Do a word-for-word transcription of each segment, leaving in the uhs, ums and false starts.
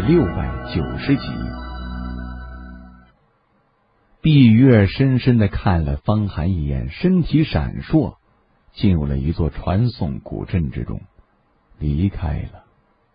六百九十集。碧月深深地看了方寒一眼，身体闪烁，进入了一座传送古镇之中，离开了。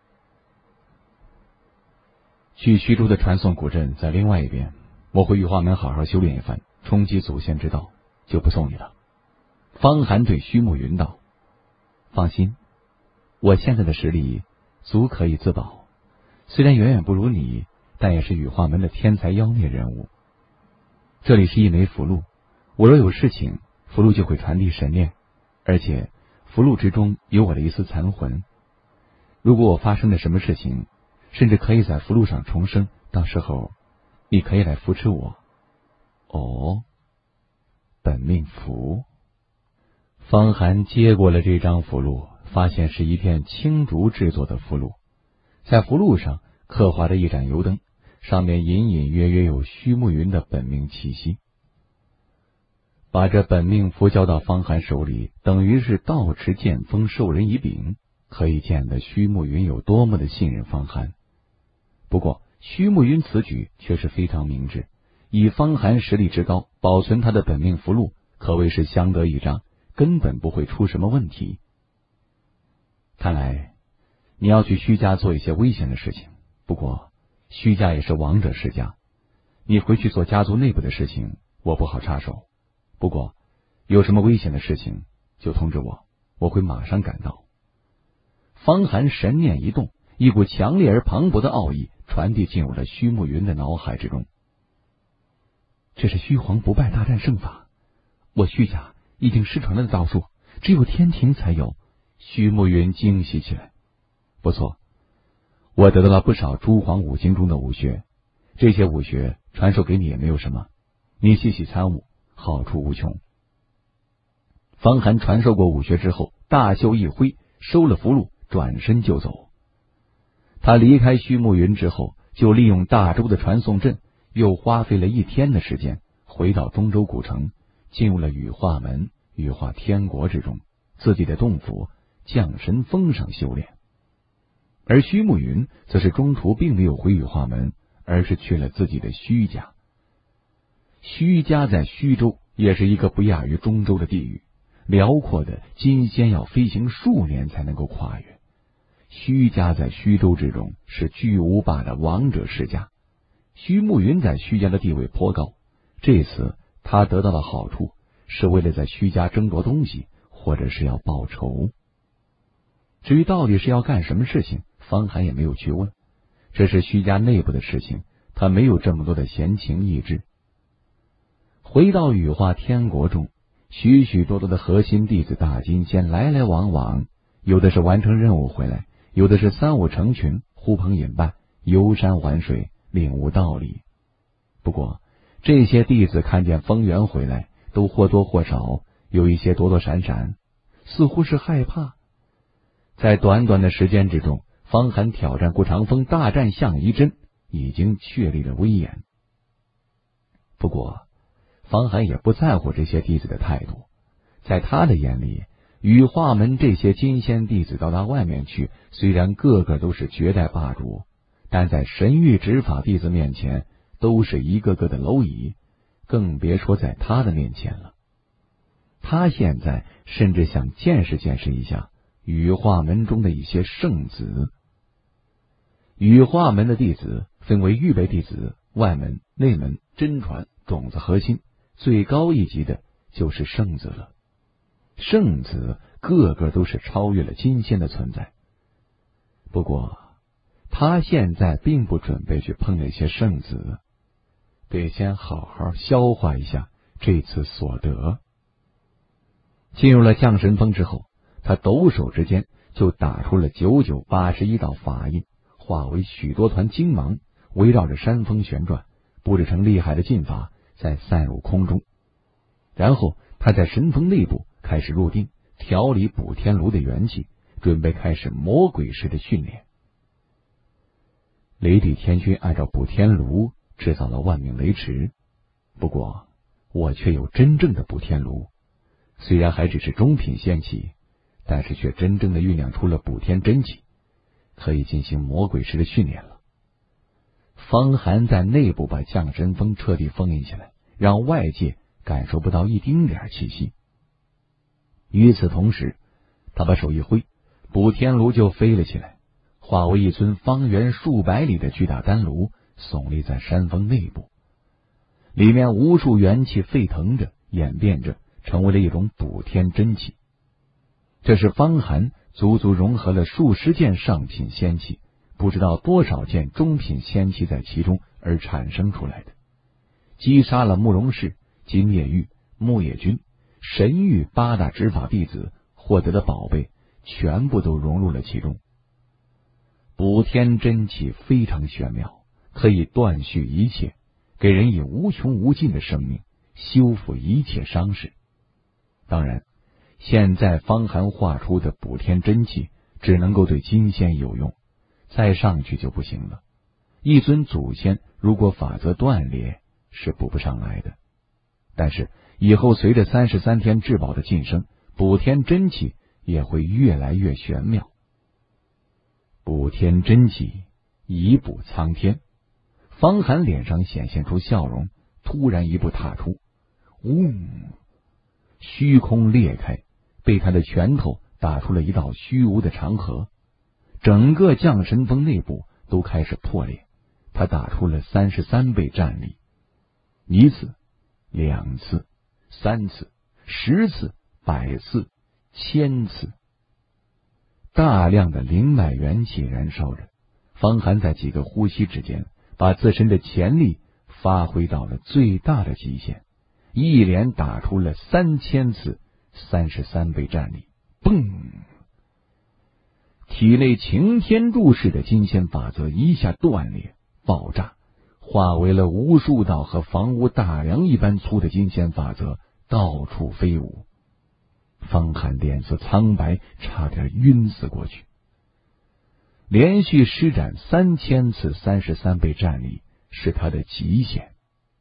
去徐州的传送古镇在另外一边，我回羽化门好好修炼一番，冲击祖先之道，就不送你了。方寒对虚慕云道：放心，我现在的实力足可以自保，虽然远远不如你，但也是羽化门的天才妖孽人物。这里是一枚符箓，我若有事情，符箓就会传递神念，而且符箓之中有我的一丝残魂。如果我发生了什么事情，甚至可以在符箓上重生，到时候你可以来扶持我。哦，本命符。方寒接过了这张符箓，发现是一片青竹制作的符箓，在符箓上刻画着一盏油灯，上面隐隐约约有虚慕云的本命气息。把这本命符交到方寒手里，等于是倒持剑锋授人以柄，可以见得虚慕云有多么的信任方寒。不过虚慕云此举却是非常明智，以方寒实力之高，保存他的本命符箓可谓是相得益彰，根本不会出什么问题。看来你要去虚家做一些危险的事情，不过虚家也是王者世家，你回去做家族内部的事情，我不好插手。不过有什么危险的事情就通知我，我会马上赶到。方寒神念一动，一股强烈而磅礴的奥义传递进入了虚慕云的脑海之中。这是虚皇不败大战胜法，我虚家已经失传了的道术，只有天庭才有。虚慕云惊喜起来。不错，我得到了不少诸皇五经中的武学，这些武学传授给你也没有什么，你细细参悟，好处无穷。方寒传授过武学之后，大袖一挥，收了符箓，转身就走。他离开虚慕云之后，就利用大周的传送阵，又花费了一天的时间，回到中州古城，进入了羽化门、羽化天国之中，自己的洞府降神峰上修炼。而虚慕云则是中途并没有回羽化门，而是去了自己的虚家。虚家在虚州也是一个不亚于中州的地域，辽阔的金仙要飞行数年才能够跨越。虚家在虚州之中是巨无霸的王者世家，虚慕云在虚家的地位颇高，这次他得到的好处是为了在虚家争夺东西，或者是要报仇。至于到底是要干什么事情，方寒也没有去问，这是虚家内部的事情，他没有这么多的闲情逸致。回到羽化天国中，许许多多的核心弟子大金仙来来往往，有的是完成任务回来，有的是三五成群，呼朋引伴，游山玩水，领悟道理。不过这些弟子看见风源回来，都或多或少有一些躲躲闪闪，似乎是害怕。在短短的时间之中，方寒挑战顾长风，大战项仪真，已经确立了威严。不过方寒也不在乎这些弟子的态度，在他的眼里，羽化门这些金仙弟子到达外面去，虽然个个都是绝代霸主，但在神域执法弟子面前都是一个个的蝼蚁，更别说在他的面前了。他现在甚至想见识见识一下羽化门中的一些圣子。羽化门的弟子分为预备弟子、外门、内门、真传、种子核心，最高一级的就是圣子了。圣子个个都是超越了金仙的存在。不过他现在并不准备去碰那些圣子，得先好好消化一下这次所得。进入了降神峰之后，他抖手之间就打出了九九八十一道法印，化为许多团金芒，围绕着山峰旋转，布置成厉害的阵法，再散入空中。然后他在神峰内部开始入定，调理补天炉的元气，准备开始魔鬼式的训练。雷帝天君按照补天炉制造了万命雷池，不过我却有真正的补天炉，虽然还只是中品仙器，但是却真正的酝酿出了补天真气，可以进行魔鬼式的训练了。 方寒在内部把降神峰彻底封印起来，让外界感受不到一丁点气息。与此同时，他把手一挥，补天炉就飞了起来，化为一尊方圆数百里的巨大丹炉，耸立在山峰内部。里面无数元气沸腾着，演变着，成为了一种补天真气。这是方寒足足融合了数十件上品仙气，不知道多少件中品仙气在其中而产生出来的。击杀了慕容氏、金叶玉、木叶君、神域八大执法弟子获得的宝贝，全部都融入了其中。补天真气非常玄妙，可以断续一切，给人以无穷无尽的生命，修复一切伤势。当然，现在方寒画出的补天真气只能够对金仙有用，再上去就不行了。一尊祖先如果法则断裂，是补不上来的。但是以后随着三十三天至宝的晋升，补天真气也会越来越玄妙。补天真气，以补苍天。方寒脸上显现出笑容，突然一步踏出，嗡，虚空裂开，被他的拳头打出了一道虚无的长河，整个降神峰内部都开始破裂。他打出了三十三倍战力，一次、两次、三次、十次、百次、千次。大量的灵脉元气燃烧着，方寒在几个呼吸之间，把自身的潜力发挥到了最大的极限，一连打出了三千次三十三倍战力。嘣！体内擎天柱式的金仙法则一下断裂爆炸，化为了无数道和房屋大梁一般粗的金仙法则，到处飞舞。方寒脸色苍白，差点晕死过去。连续施展三千次三十三倍战力是他的极限。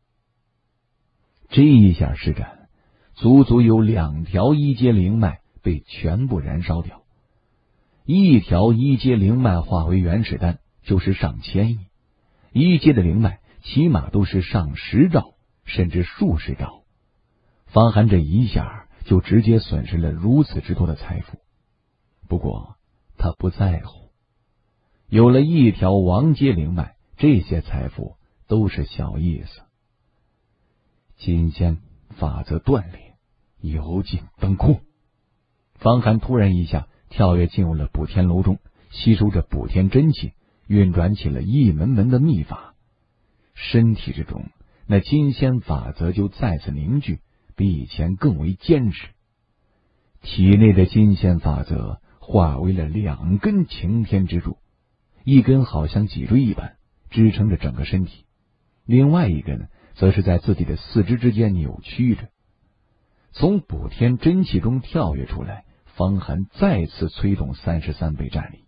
这一下施展，足足有两条一阶灵脉被全部燃烧掉。一条一阶灵脉化为原始丹就是上千亿，一阶的灵脉起码都是上十兆甚至数十兆。方寒这一下就直接损失了如此之多的财富，不过他不在乎，有了一条王阶灵脉，这些财富都是小意思。金仙法则断裂，油尽灯枯。方寒突然一下跳跃进入了补天炉中，吸收着补天真气，运转起了一门门的秘法。身体之中那金仙法则就再次凝聚，比以前更为坚实。体内的金仙法则化为了两根擎天之柱，一根好像脊椎一般支撑着整个身体，另外一根则是在自己的四肢之间扭曲着。从补天真气中跳跃出来，方寒再次催动三十三倍战力。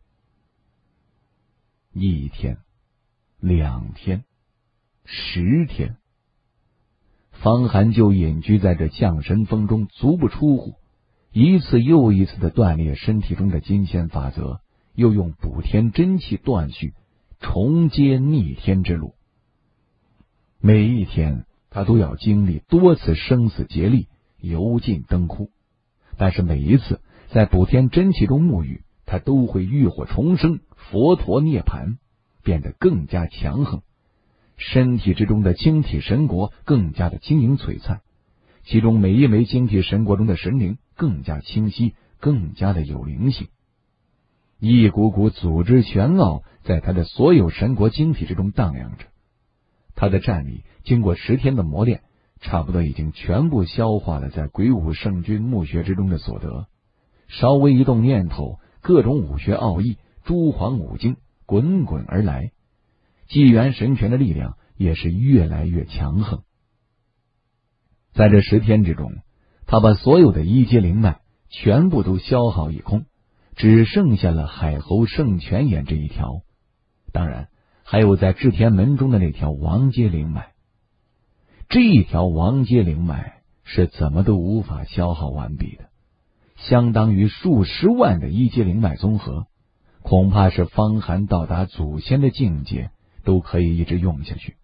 一天、两天、十天，方寒就隐居在这降神峰中，足不出户，一次又一次的断裂身体中的金仙法则，又用补天真气断续，重接逆天之路。每一天他都要经历多次生死劫力，油尽灯枯，但是每一次在补天真气中沐浴，他都会浴火重生，佛陀涅槃，变得更加强横。身体之中的晶体神国更加的晶莹璀璨，其中每一枚晶体神国中的神灵更加清晰，更加的有灵性。一股股组织玄奥在他的所有神国晶体之中荡漾着。他的战力经过十天的磨练，差不多已经全部消化了在鬼武圣君墓穴之中的所得。稍微一动念头，各种武学奥义、诸皇五经滚滚而来，纪元神拳的力量也是越来越强横。在这十天之中，他把所有的一阶灵脉全部都消耗一空，只剩下了海猴圣泉眼这一条，当然还有在至天门中的那条王阶灵脉。这一条王阶灵脉是怎么都无法消耗完毕的，相当于数十万的一阶灵脉综合，恐怕是方寒到达祖先的境界， 都可以一直用下去。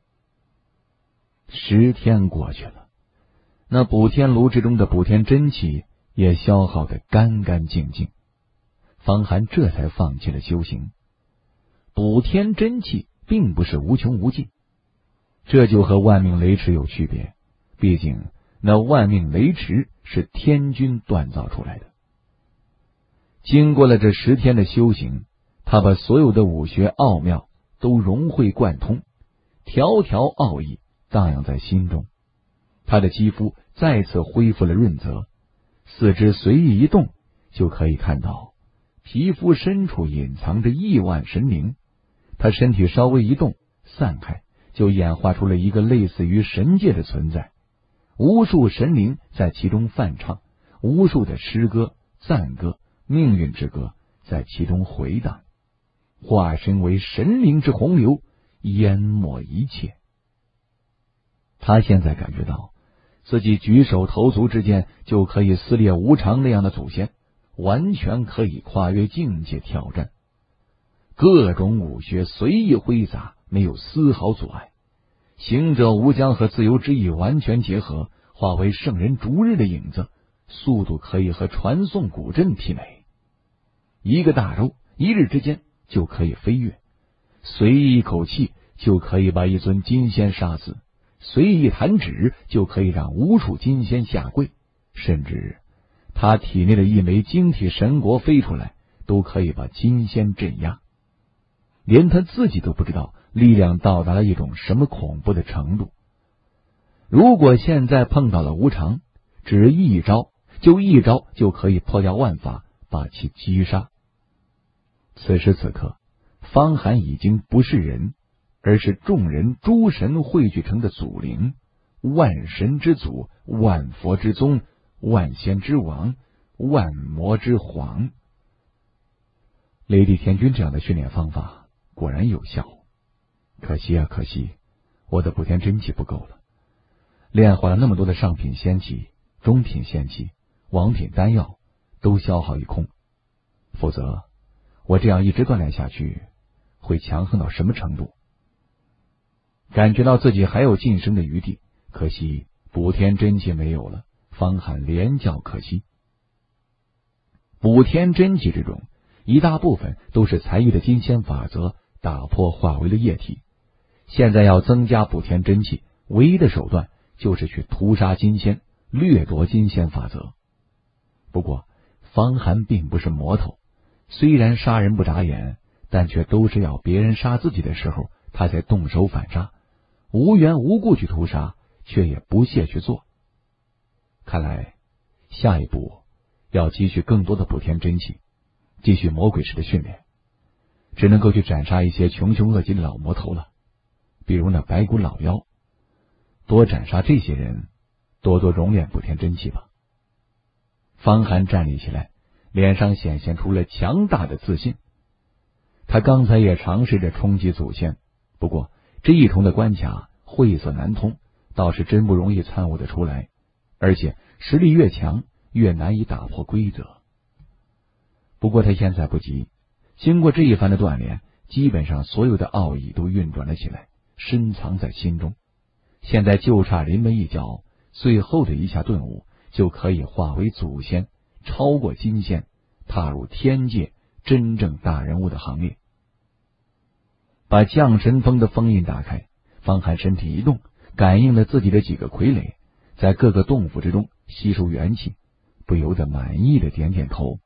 十天过去了，那补天炉之中的补天真气也消耗得干干净净，方寒这才放弃了修行。补天真气并不是无穷无尽，这就和万命雷池有区别，毕竟那万命雷池是天君锻造出来的。经过了这十天的修行，他把所有的武学奥妙都融会贯通，条条奥义荡漾在心中。他的肌肤再次恢复了润泽，四肢随意一动，就可以看到皮肤深处隐藏着亿万神灵。他身体稍微一动，散开，就演化出了一个类似于神界的存在，无数神灵在其中泛唱，无数的诗歌、赞歌、命运之歌在其中回荡，化身为神灵之洪流，淹没一切。他现在感觉到自己举手投足之间就可以撕裂无常那样的祖先，完全可以跨越境界挑战。各种武学随意挥洒，没有丝毫阻碍。行者无疆和自由之意完全结合，化为圣人逐日的影子，速度可以和传送古阵媲美。一个大周，一日之间就可以飞跃，随意一口气就可以把一尊金仙杀死，随意一弹指就可以让无数金仙下跪，甚至他体内的一枚晶体神国飞出来，都可以把金仙镇压。连他自己都不知道力量到达了一种什么恐怖的程度。如果现在碰到了无常，只一招，就一招就可以破掉万法，把其击杀。此时此刻，方寒已经不是人，而是众人诸神汇聚成的祖灵，万神之祖，万佛之宗，万仙之王，万魔之皇。雷帝天君这样的训练方法果然有效，可惜啊可惜，我的补天真气不够了。炼化了那么多的上品仙气、中品仙气、王品丹药，都消耗一空。否则，我这样一直锻炼下去，会强横到什么程度？感觉到自己还有晋升的余地，可惜补天真气没有了，方寒连叫可惜。补天真气之中，一大部分都是才艺的金仙法则打破化为了液体，现在要增加补天真气，唯一的手段就是去屠杀金仙，掠夺金仙法则。不过方寒并不是魔头，虽然杀人不眨眼，但却都是要别人杀自己的时候他才动手反杀，无缘无故去屠杀，却也不屑去做。看来下一步要积蓄更多的补天真气，继续魔鬼式的训练，只能够去斩杀一些穷凶恶极的老魔头了，比如那白骨老妖，多斩杀这些人，多多熔炼补天真气吧。方寒站立起来，脸上显现出了强大的自信。他刚才也尝试着冲击祖先，不过这一重的关卡晦涩难通，倒是真不容易参悟得出来，而且实力越强，越难以打破规则。不过他现在不急，经过这一番的锻炼，基本上所有的奥义都运转了起来，深藏在心中。现在就差临门一脚，最后的一下顿悟，就可以化为祖先，超过金仙，踏入天界真正大人物的行列。把降神封的封印打开，方寒身体一动，感应了自己的几个傀儡，在各个洞府之中吸收元气，不由得满意的点点头。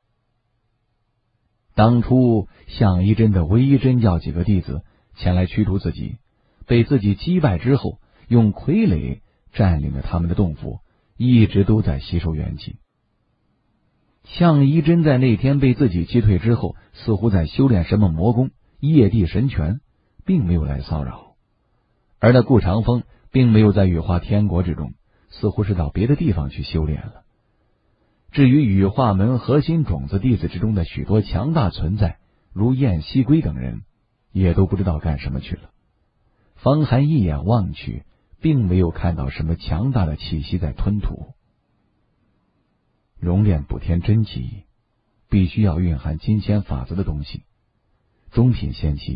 当初向一真的唯一真教几个弟子前来驱逐自己，被自己击败之后，用傀儡占领了他们的洞府，一直都在吸收元气。向一真在那天被自己击退之后，似乎在修炼什么魔功、夜地神拳，并没有来骚扰。而那顾长风并没有在羽化天国之中，似乎是到别的地方去修炼了。至于羽化门核心种子弟子之中的许多强大存在，如燕西归等人，也都不知道干什么去了。方寒一眼望去，并没有看到什么强大的气息在吞吐。熔炼补天真气必须要蕴含金仙法则的东西，中品仙气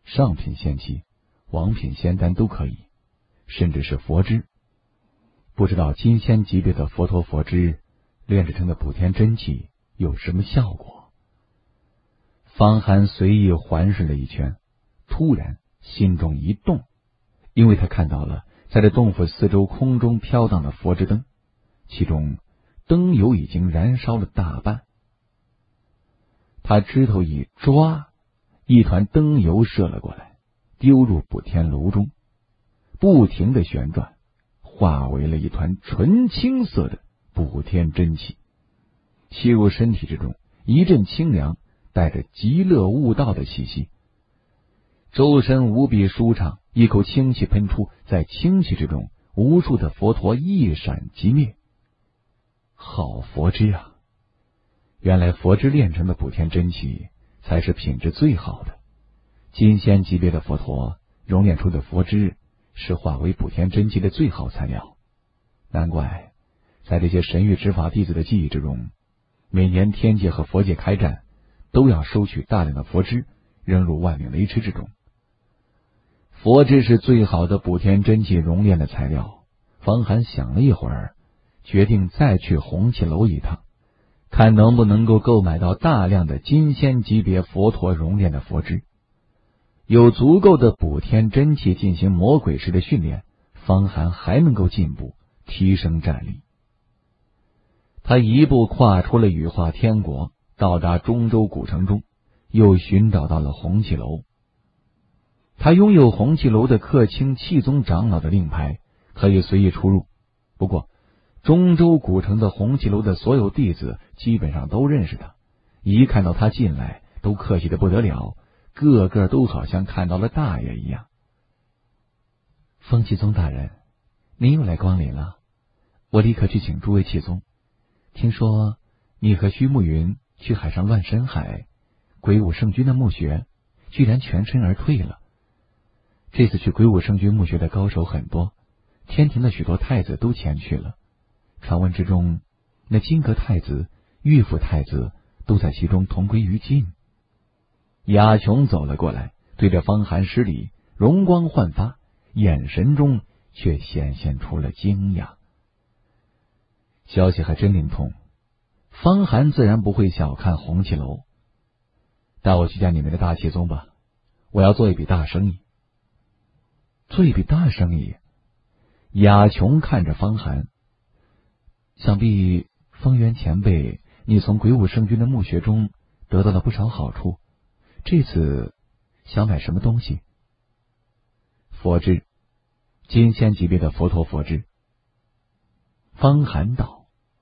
上品仙器、王品仙丹都可以，甚至是佛枝。不知道金仙级别的佛陀佛枝炼制成的补天真气有什么效果？方寒随意环视了一圈，突然心中一动，因为他看到了在这洞府四周空中飘荡的佛之灯，其中灯油已经燃烧了大半。他指头一抓，一团灯油射了过来，丢入补天炉中，不停的旋转，化为了一团纯青色的补天真气，吸入身体之中，一阵清凉，带着极乐悟道的气息。周身无比舒畅，一口清气喷出，在清气之中，无数的佛陀一闪即灭。好佛枝啊！原来佛枝炼成的补天真气才是品质最好的。金仙级别的佛陀熔炼出的佛枝是化为补天真气的最好材料。难怪在这些神域执法弟子的记忆之中，每年天界和佛界开战，都要收取大量的佛枝，扔入万柄雷池之中。佛枝是最好的补天真气熔炼的材料。方寒想了一会儿，决定再去红旗楼一趟，看能不能够购买到大量的金仙级别佛陀熔炼的佛枝。有足够的补天真气进行魔鬼式的训练，方寒还能够进步，提升战力。他一步跨出了羽化天国，到达中州古城中，又寻找到了红旗楼。他拥有红旗楼的克清气宗长老的令牌，可以随意出入。不过中州古城的红旗楼的所有弟子基本上都认识他，一看到他进来都客气的不得了，个个都好像看到了大爷一样。风气宗大人，您又来光临了，我立刻去请诸位气宗。听说你和虚木云去海上乱深海，鬼武圣君的墓穴居然全身而退了。这次去鬼武圣君墓穴的高手很多，天庭的许多太子都前去了。传闻之中，那金阁太子、玉府太子都在其中同归于尽。雅琼走了过来，对着方寒施礼，容光焕发，眼神中却显现出了惊讶。消息还真灵通，方寒自然不会小看红旗楼。带我去见你们的大气宗吧，我要做一笔大生意。做一笔大生意？雅琼看着方寒，想必风元前辈，你从鬼武圣君的墓穴中得到了不少好处，这次想买什么东西？佛枝，金仙级别的佛陀佛枝。方寒道：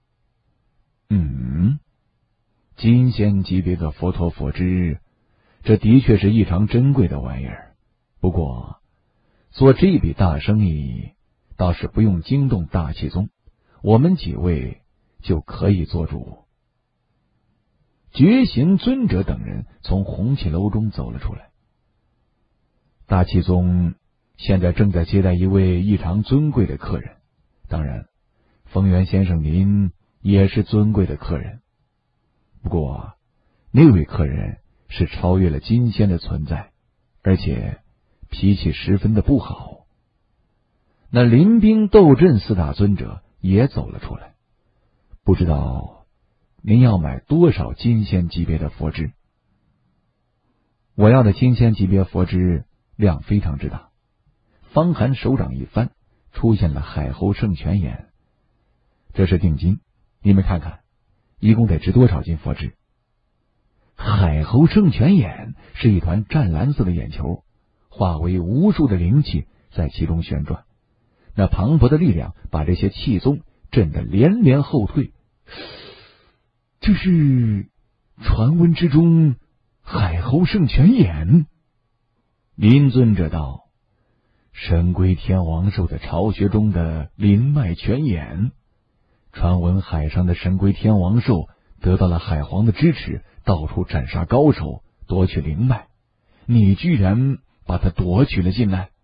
嗯，金仙级别的佛陀佛枝，这的确是异常珍贵的玩意儿。不过做这笔大生意倒是不用惊动大气宗，我们几位就可以做主。觉行尊者等人从红旗楼中走了出来。大气宗现在正在接待一位异常尊贵的客人，当然风元先生您也是尊贵的客人。不过那位客人是超越了金仙的存在，而且脾气十分的不好。那临兵斗阵四大尊者也走了出来，不知道您要买多少金仙级别的佛枝？我要的金仙级别佛枝量非常之大。方寒手掌一翻，出现了海猴圣泉眼。这是定金，你们看看一共得值多少斤佛枝？海猴圣泉眼是一团湛蓝色的眼球，化为无数的灵气在其中旋转，那磅礴的力量把这些气宗震得连连后退。这是传闻之中海猴圣泉眼？林尊者道：神龟天王兽的巢穴中的灵脉泉眼。传闻海上的神龟天王兽得到了海皇的支持，到处斩杀高手，夺取灵脉，你居然把它夺取了进来。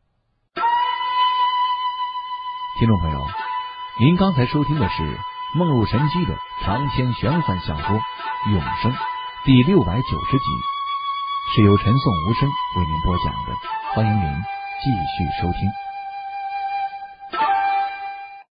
听众朋友，您刚才收听的是梦入神机的长篇玄幻小说《永生》第六百九十集。 是由陈颂无声为您播讲的，欢迎您继续收听。